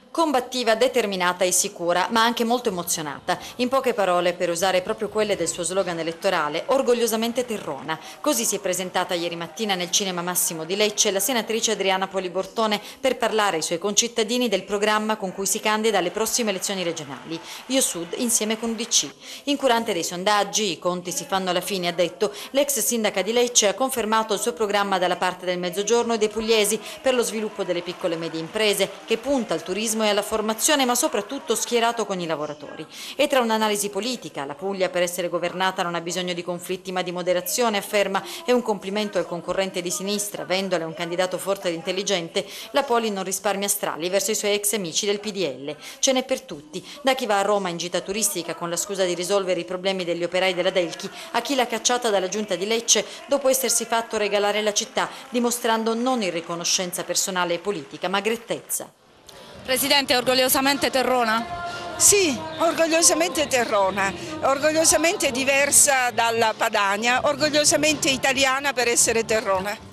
Combattiva, determinata e sicura, ma anche molto emozionata. In poche parole, per usare proprio quelle del suo slogan elettorale, orgogliosamente terrona. Così si è presentata ieri mattina nel Cinema Massimo di Lecce la senatrice Adriana Poli Bortone per parlare ai suoi concittadini del programma con cui si candida alle prossime elezioni regionali. Io Sud insieme con DC. Incurante dei sondaggi, i conti si fanno alla fine, ha detto, l'ex sindaca di Lecce ha confermato il suo programma dalla parte del Mezzogiorno e dei pugliesi per lo sviluppo delle piccole e medie imprese, che punta al turismo e alla formazione, ma soprattutto schierato con i lavoratori. E tra un'analisi politica, la Puglia per essere governata non ha bisogno di conflitti ma di moderazione, afferma, e un complimento al concorrente di sinistra, Vendola è un candidato forte ed intelligente, la Poli non risparmia strali verso i suoi ex amici del PDL. Ce n'è per tutti, da chi va a Roma in gita turistica con la scusa di risolvere i problemi degli operai della Delchi, a chi l'ha cacciata dalla giunta di Lecce dopo essersi fatto regalare la città, dimostrando non irriconoscenza personale e politica, ma grettezza. Presidente, orgogliosamente terrona? Sì, orgogliosamente terrona, orgogliosamente diversa dalla Padania, orgogliosamente italiana per essere terrona.